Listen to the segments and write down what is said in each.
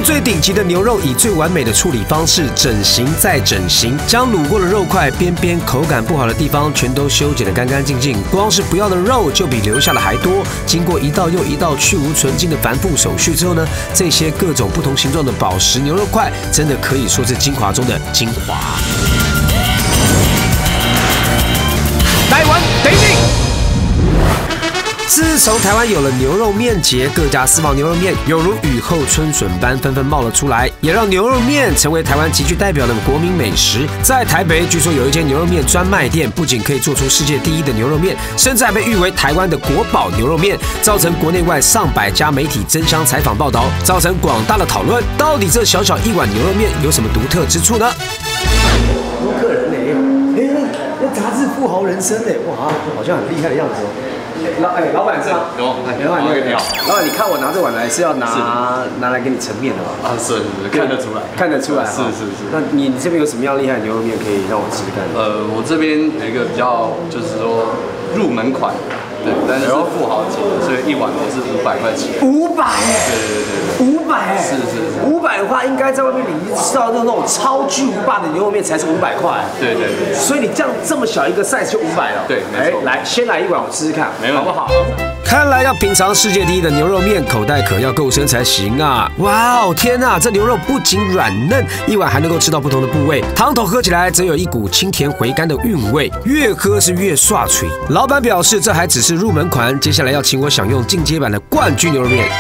用最顶级的牛肉，以最完美的处理方式整形再整形，将卤过的肉块边边口感不好的地方全都修剪得干干净净。光是不要的肉就比留下的还多。经过一道又一道去无存精的繁复手续之后呢，这些各种不同形状的宝石牛肉块，真的可以说是精华中的精华。台湾得令。自从台湾有了牛肉面节，各家私房牛肉面有如雨后春笋般纷纷冒了出来，也让牛肉面成为台湾极具代表的国民美食。在台北，据说有一间牛肉面专卖店，不仅可以做出世界第一的牛肉面，甚至还被誉为台湾的国宝牛肉面，造成国内外上百家媒体争相采访报道，造成广大的讨论。到底这小小一碗牛肉面有什么独特之处呢？ 多客人呢？那杂志富豪人生呢？哇，好像很厉害的样子哦。老板是吗？ 有， 老板你好。老板，你看我拿这碗来是要拿来给你盛面的吗？ 啊，是，看得出来， 看得出来。是。那你这边有什么样厉害的牛肉面可以让我吃吃看？ 我这边有一个比较，就是说入门款。对，但是是富豪级的，所以一碗都是500块钱。 500？对，500。是。500的话，应该在外面你吃到那种超巨无霸的牛肉面才是500块。对。所以你这么小一个 size 就500了。对，没错。来，先来一碗我吃吃看，好不好？ 看来要品尝世界第一的牛肉面，口袋可要够深才行啊！哇哦，天哪，这牛肉不仅软嫩，一碗还能够吃到不同的部位，汤头喝起来则有一股清甜回甘的韵味，越喝是越刷嘴。老板表示，这还只是入门款，接下来要请我享用进阶版的冠军牛肉面。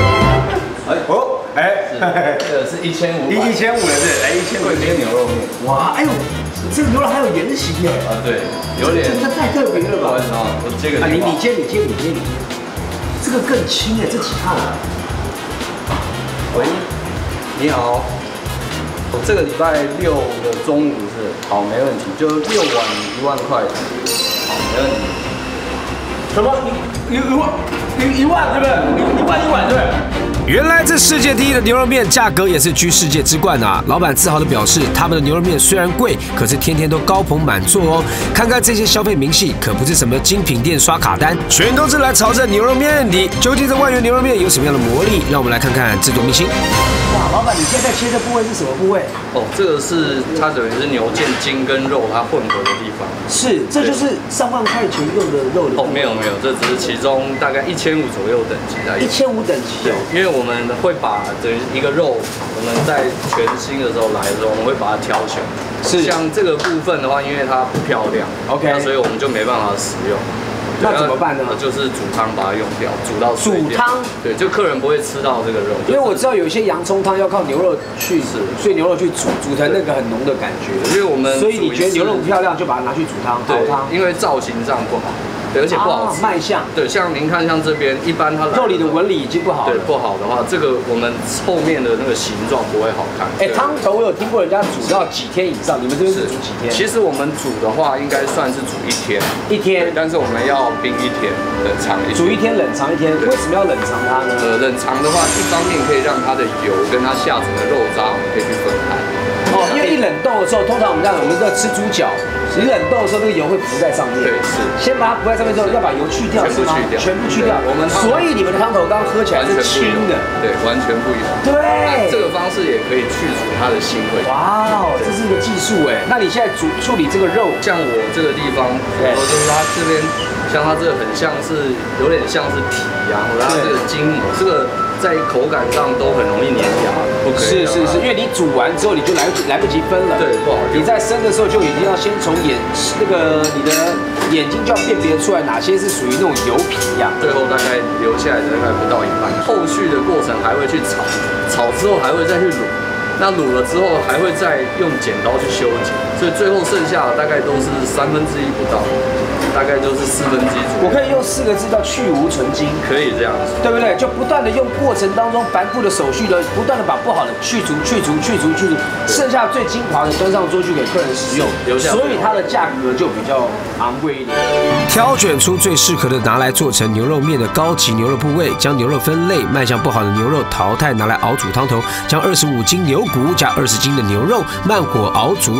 这个是1500，1500的是，来1500块钱牛肉面。 哇，哎呦！这个牛肉还有圆形耶！ 啊，对，有点， 这太特别了吧？ 我接个啊，你接，这个更轻哎，这几套啊？ 喂，你好，我这个礼拜6的中午是，好，没问题，就6碗1万块，好，没问题。 什么？1万对不对？1万1碗对不对？ 原来这世界第一的牛肉面价格也是居世界之冠啊！老板自豪地表示，他们的牛肉面虽然贵，可是天天都高朋满座哦。看看这些消费明细，可不是什么精品店刷卡单，全都是来朝着牛肉面的。究竟这万元牛肉面有什么样的魔力？让我们来看看制作秘辛。 哇，老板，你现在切的部位是什么部位？ 哦，这个是它等于是牛腱筋跟肉它混合的地方。 是，这就是上万块钱用的肉的。 哦，没有，这只是其中大概1500左右等级的。1500 等级。对， 因为我们会把等于一个肉，我们在全新的时候来的时候，我们会把它挑选。是。像这个部分的话，因为它不漂亮 ，OK， 那所以我们就没办法使用。 那怎么办呢？ 就是煮汤把它用掉，煮到水。煮汤。对，就客人不会吃到这个肉。 因为我知道有一些洋葱汤要靠牛肉去吃，所以牛肉去煮成那个很浓的感觉。 因为我们所以你觉得牛肉不漂亮，就把它拿去煮汤熬汤。 因为造型上不好。对，而且不好吃， 卖相。对， 像您看，像这边一般它肉里的纹理已经不好了。 对，不好的话，这个我们后面的那个形状不会好看。 汤头我有听过人家煮到几天以上，你们这边是煮几天？ 其实我们煮的话，应该算是煮1天。1天，但是我们要冰1天，冷藏1天。 煮1天，冷藏1天。为什么要冷藏它呢？ 冷藏的话，一方面可以让它的油跟它下层的肉渣，我们可以去分开。 哦，因为一冷冻的时候，通常我们在吃猪脚。你冷冻的时候，那个油会浮在上面。对，是。先把它浮在上面之后，要把油去掉，是吗？全部去掉。所以你们的汤头刚刚喝起来是清的。对， 完全不一样。对。这个方式也可以去除它的腥味。 哇哦，这是一个技术哎。那你现在处理这个肉， 像我这个地方，就是它这边，像它这个很像是有点像是皮啊，或者它这个筋膜，这个在口感上都很容易粘牙，不可以。是，因为你煮完之后你就来不及分了。对，不好。你在生的时候就一定要先从你的眼睛就要辨别出来哪些是属于那种油皮呀。最后大概留下来的大概不到1半。后续的过程还会去炒，炒之后还会再去卤，那卤了之后还会再用剪刀去修剪，所以最后剩下的大概都是1/3不到。大概就是1/4左右。我可以用4个字叫去无存精，可以这样子，对不对？就不断的用过程当中繁复的手续的，不断的把不好的去除，剩下最精华的端上桌去给客人食用，所以它的价格就比较昂贵一点。 挑选出最适合的拿来做成牛肉面的高级牛肉部位，将牛肉分类，卖相不好的牛肉淘汰，拿来熬煮汤头，将25斤牛骨加20斤的牛肉慢火熬煮沉淀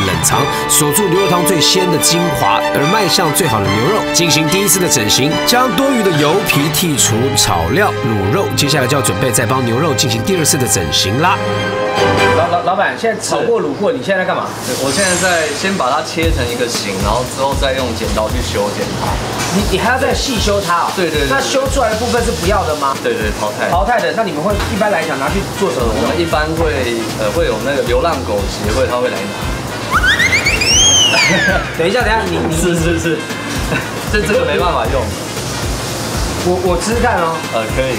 冷藏，锁住牛肉汤最鲜的精华，而卖相最好的牛肉进行第一次的整形，将多余的油皮剔除，炒料卤肉，接下来就要准备再帮牛肉进行第二次的整形啦。 老板，现在炒过卤过，你现在在干嘛？ 我现在在先把它切成一个形，然后之后再用剪刀去修剪它。 你还要再细修它哦？ 对。 那修出来的部分是不要的吗？ 对，淘汰。 淘汰的，那你们会一般来讲拿去做什么？ 我们一般会有那个流浪狗协会，他会来拿。 等一下，你是，这个没办法用。 我吃吃看哦。 可以。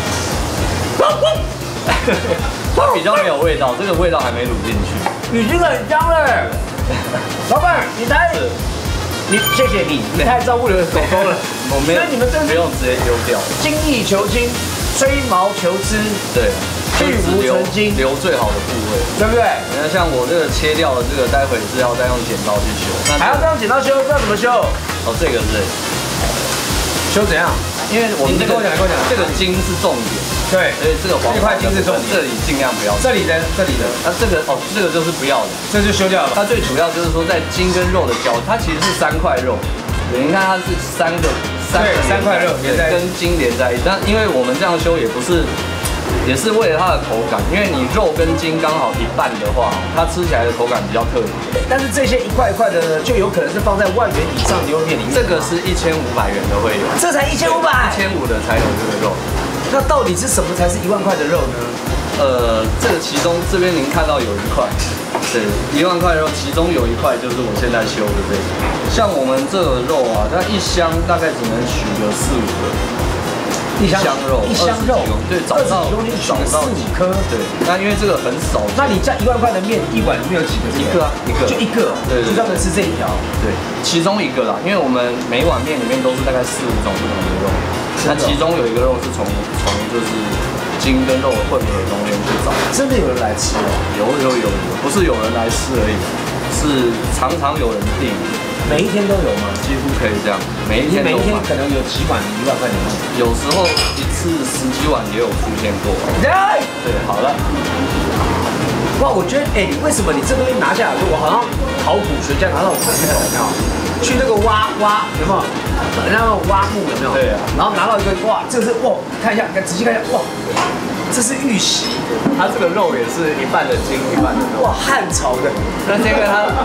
它比较没有味道，这个味道还没卤进去。 已经很香了。老板，谢谢你太照顾你的手工了。 我没有， 所以你们真不用直接丢掉。 精益求精，吹毛求疵。 对， 去无存精， 留最好的部位， 对不对？ 你看，像我这个切掉的这个，待会是要再用剪刀去修。 还要再用剪刀修？这要怎么修？ 哦，这个是修怎样？ 因为我们跟我讲，这个筋是重点。对，所以这个这块筋是重点， 这里尽量不要。这里的，那这个就是不要的， 这就修掉了。 它最主要就是说在筋跟肉的交，它其实是3块肉。你看它是3块肉跟筋连在一起。但因为我们这样修也是为了它的口感，因为你肉跟筋刚好一半的话，它吃起来的口感比较特别。 但是这些一块一块的呢，就有可能是放在1万元以上牛肉面里面。 这个是1500元的会有， 这才1500，1500 的才有这个肉。 那到底是什么才是1万块的肉呢？ 这个其中这边您看到有一块，对，1万块肉，其中有一块就是我现在修的这个。像我们这个肉啊，它一箱大概只能取个4、5个。一箱肉，对，找到 4、5颗， 对。那因为这个很少， 那你这1万块的面一碗里面有几个？ 一个啊， 就一个， 对， 就专门吃这一条， 对，其中一个啦。因为我们每碗面里面都是大概4、5种不同的肉，那其中有一个肉是从就是筋跟肉混合中间去找。 真的有人来吃哦？ 有，不是有人来吃而已，是常常有人订。 每一天都有吗？ 几乎可以这样，每一天可能有几碗1万块钱， 有时候一次10几碗也有出现过。对，好了。 哇，我觉得，你为什么你这东西拿下来，我好像考古学家拿到那个有没有？去那个挖有没有？然后挖木有没有？ 对啊。 然后拿到一个哇，这个是哇，看一下，仔细看一下，哇，这是玉玺， 它这个肉也是一半的筋，一半的肉。 哇，汉朝的。 那这个它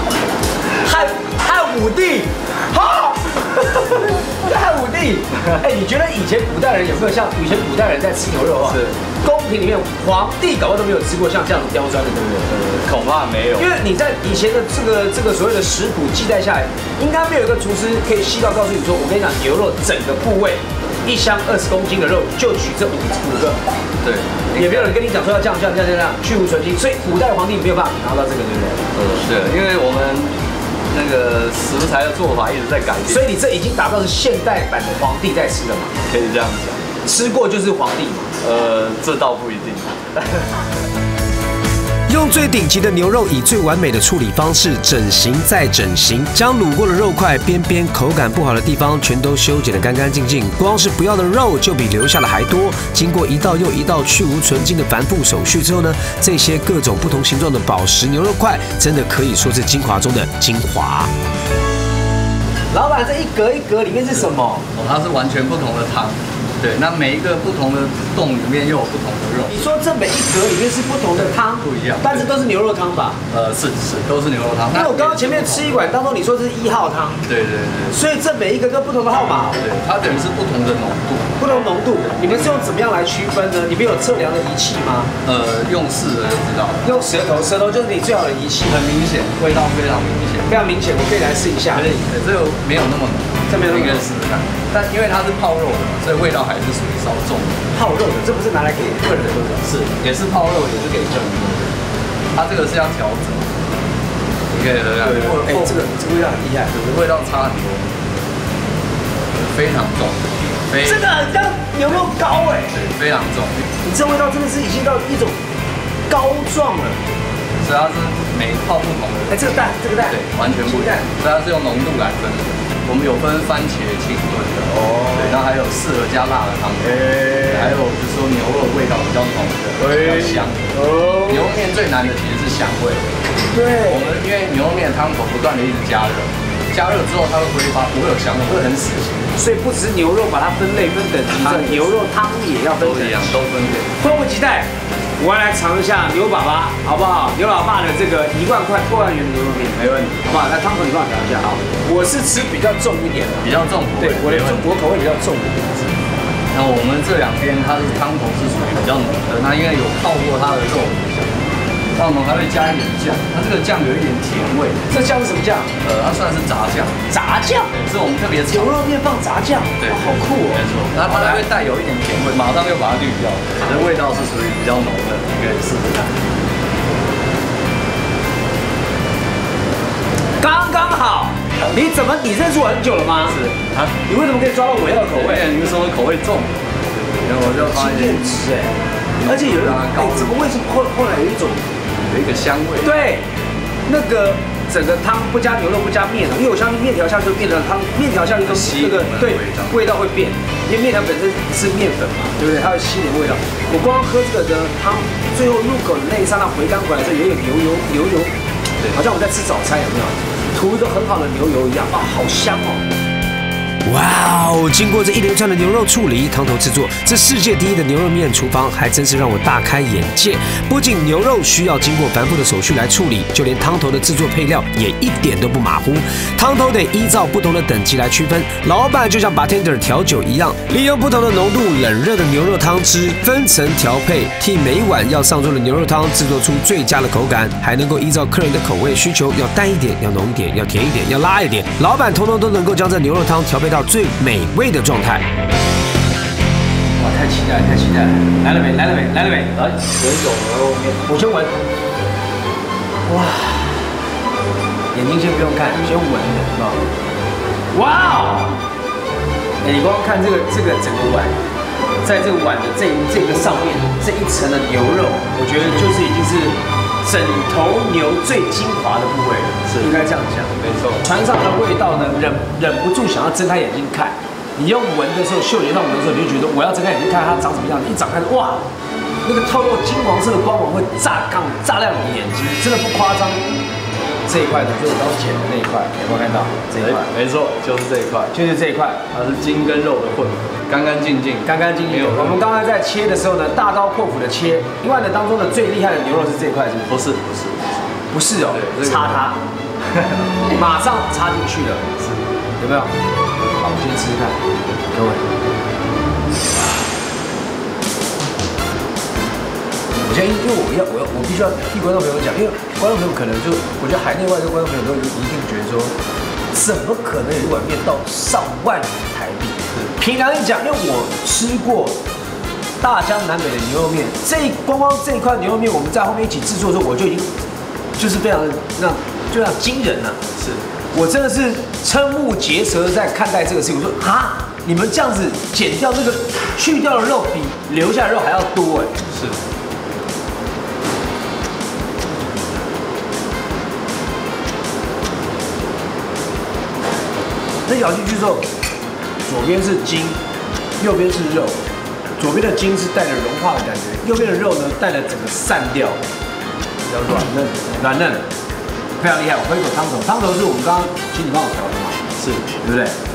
汉武帝，好，汉武帝。你觉得以前古代人有没有像以前古代人在吃牛肉啊？ 是。 宫廷里面，皇帝搞不好都没有吃过像这样子刁钻的，对不对？ 恐怕没有。 因为你在以前的这个所谓的食谱记载下来，应该没有一个厨师可以细到告诉你说，我跟你讲，牛肉整个部位，1箱20公斤的肉就取这5个。对。也没有人跟你讲说要这样去无存精，所以古代的皇帝没有办法拿到这个，对不对？ 对，因为我们那个食材的做法一直在改变， 所以你这已经达到是现代版的皇帝在吃的嘛？ 可以这样讲， 吃过就是皇帝嘛？ 这倒不一定。 用最顶级的牛肉，以最完美的处理方式整形再整形，将卤过的肉块边口感不好的地方全都修剪得干干净净。光是不要的肉就比留下的还多。经过一道又一道去无存精的繁复手续之后呢，这些各种不同形状的宝石牛肉块，真的可以说是精华中的精华。 老板，这一格一格里面是什么？ 它是完全不同的汤。对，那每一个不同的洞里面又有不同的肉。 你说这每一格里面是不同的汤， 不一样， 但是都是牛肉汤吧？ 是，都是牛肉汤。 因为我刚刚前面吃一碗当中，你说这是1号汤。对。所以这每一个跟不同的号码。 对，它等于是不同的浓度。 不同浓度，你们是用怎么样来区分呢？你们有测量的仪器吗？ 用试了就知道。 用舌头就是你最好的仪器。 很明显，味道非常明显。 非常明显，我可以来试一下。 可以，这个没有那么浓， 这没有那么浓， 可以试试看。但因为它是泡肉的，所以味道还是属于稍重的。 泡肉的，这不是拿来给客人喝的？ 是，也是泡肉，也是给客人喝的。它这个是要调整，你可以喝看。 这个味道很厉害， 味道差很多，非常重。 这个很像牛肉膏对， 非常重。 你这味道真的是已经到一种膏状了。 所以它是每泡不同的。 这个蛋， 对，完全不一样。所以它是用浓度来分的。 我们有分番茄清炖的哦，对，然后还有适合加辣的汤头，还有就是说牛肉味道比较浓的，比较香。哦，牛肉面最难的其实是香味。对，我们因为牛肉面的汤头不断的一直加热，加热之后它会挥发，不会有香味，会很死心。 所以不只是牛肉把它分类分等级，这牛肉汤也要分等级， 都分类。 迫不及待。我要来尝一下牛爸爸，好不好？牛老爸的这个1万块破万元的牛肉面，没问题，好不好？来汤头你帮我调一下啊。我是吃比较重一点的， 比较重口味， 对，我口味比较重一点。 那我们这2边它的汤头是属于比较浓的，那因为有泡过它的肉，那我们还会加一点酱，它这个酱有一点甜味。 这酱是什么酱？ 它算是炸酱。 炸酱？ 是我们特别牛肉面放炸酱，对，好酷哦。 没错，它会带有一点甜味，马上又把它滤掉，这味道是属于比较浓的，你可以试试看。 刚刚好。你认识我很久了吗？ 是啊。 你为什么可以抓到我要的口味？ 你说口味重，然后我就发现吃而且有怎么为什么后来有一个香味？ 对，那个整个汤不加牛肉不加面，因为我相信面条下去就变成汤，面条下去都那个对味道会变，因为面条本身是面粉嘛，对不对？它会吸点味道。我光喝这个的汤，最后入口的那一刹那回甘回来，这有点牛油，好像我们在吃早餐，有没有？涂一个很好的牛油一样啊，好香哦！ 哇哦！经过这一连串的牛肉处理、汤头制作，这世界第一的牛肉面厨房还真是让我大开眼界。不仅牛肉需要经过繁复的手续来处理，就连汤头的制作配料也一点都不马虎。汤头得依照不同的等级来区分，老板就像 bartender 调酒一样，利用不同的浓度冷热的牛肉汤汁分层调配，替每碗要上桌的牛肉汤制作出最佳的口感，还能够依照客人的口味需求，要淡一点，要浓一点，要甜一点，要辣一点，老板通通都能够将这牛肉汤调配到最美味的状态。 哇，太期待了！来了没？来，闻一种牛肉面，我先闻。哇，眼睛先不用看，先闻的，是吧？哇哦！你光看这个整个碗，在这个碗的这个上面这一层的牛肉，我觉得就是已经是整头牛最精华的部位了，是应该这样讲。 没错， 船上的味道呢，忍不住想要睁开眼睛看。你用闻的时候，嗅觉上闻的时候，你就觉得我要睁开眼睛看它长什么样子。一长开，哇，那个透露金黄色的光芒会炸亮你的眼睛，真的不夸张。这一块的就是我刚剪的那一块，有没有看到？这一块， 没错，就是这一块，它是筋跟肉的混合，干干净净。 没有。我们刚才在切的时候呢，大刀阔斧的切。另外呢，当中的最厉害的牛肉是这一块，是不是？不是哦，插它，马上插进去了，是，有没有？好，我先吃吃看，各位。我先，因为我必须要替观众朋友讲，因为观众朋友可能就，我觉得海内外的观众朋友都一定觉得说，怎么可能有一碗面到上万元台币？平常讲，因为我吃过大江南北的牛肉面，光这一块牛肉面，我们在后面一起制作的时候，我就已经就是非常的就像惊人了。是我真的是瞠目结舌在看待这个事情。我说啊，你们这样子剪掉那个去掉的肉比留下的肉还要多哎。是。这咬进去之后，左边是筋，右边是肉。左边的筋是带着融化的感觉，右边的肉呢带着整个散掉，比较软嫩，非常厉害。我喝一口汤头，汤头是我们刚刚请你帮我调的嘛，是，对不对？对，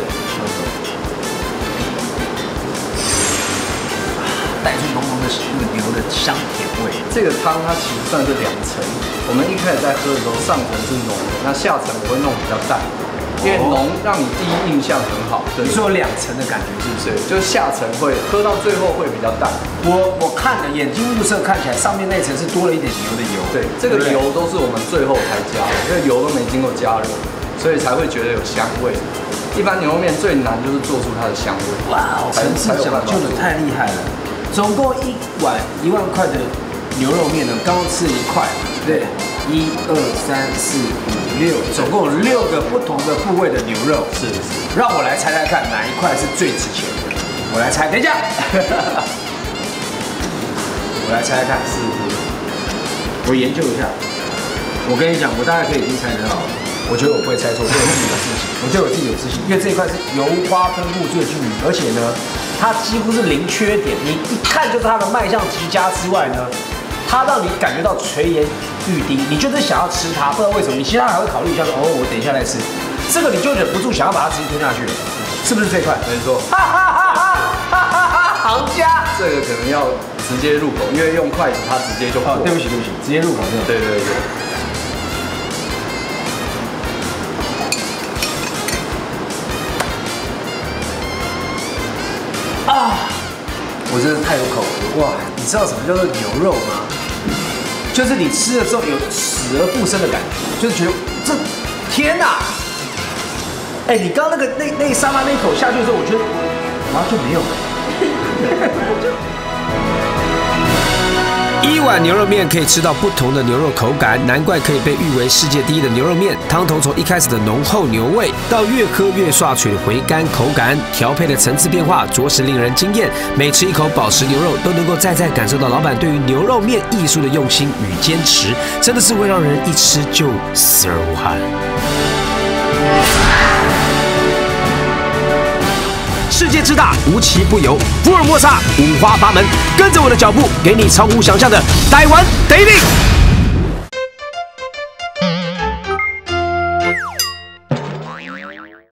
带出浓浓的那个牛的香甜味。 这个汤它其实算是2层，我们一开始在喝的时候，上层是浓的，那下层我会弄比较淡。因为浓让你第一印象很好， 你说有2层的感觉是不是？ 就是下层会喝到最后会比较淡。 我看了眼睛入色看起来上面那层是多了一点牛的油。 对，这个油都是我们最后才加的，因为油都没经过加热，所以才会觉得有香味。一般牛肉面最难就是做出它的香味。哇， 层次讲究的太厉害了。总共一碗1万块的牛肉面呢，刚刚吃了1块，对。1、2、3、4、5、6，总共有6个不同的部位的牛肉。是，让我来猜猜看哪一块是最值钱的。我来猜，等一下，我来猜猜看。是，我研究一下。我跟你讲，我大概可以已经猜得到了。 我觉得我不会猜错，我觉得我自己有自信，我觉得我自己有自信，因为这一块是油花分布最均匀，而且呢，它几乎是零缺点，你一看就是它的卖相极佳之外呢，它让你感觉到垂涎欲滴，你就是想要吃它，不知道为什么，你其他还会考虑一下说，哦，我等一下再吃，这个你就忍不住想要把它直接吞下去了，是不是这一块？ 没错。 哈哈哈哈哈哈哈！行家， 这个可能要直接入口，因为用筷子它直接就破。 对不起，直接入口对。 对。 我真的太有口福哇！你知道什么叫做牛肉吗？就是你吃的时候有死而复生的感觉，就是觉得这天哪！哎，你刚刚那沙拉那一口下去的时候，我觉得完全没有。 一碗牛肉面可以吃到不同的牛肉口感，难怪可以被誉为世界第一的牛肉面。汤头从一开始的浓厚牛味，到越喝越刷嘴的回甘口感，调配的层次变化着实令人惊艳。每吃一口宝石牛肉，都能够再感受到老板对于牛肉面艺术的用心与坚持，真的是会让人一吃就死而无憾。世界之大，无奇不有，福尔摩沙五花八门，跟着我的脚步，给你超乎想象的台湾 dating。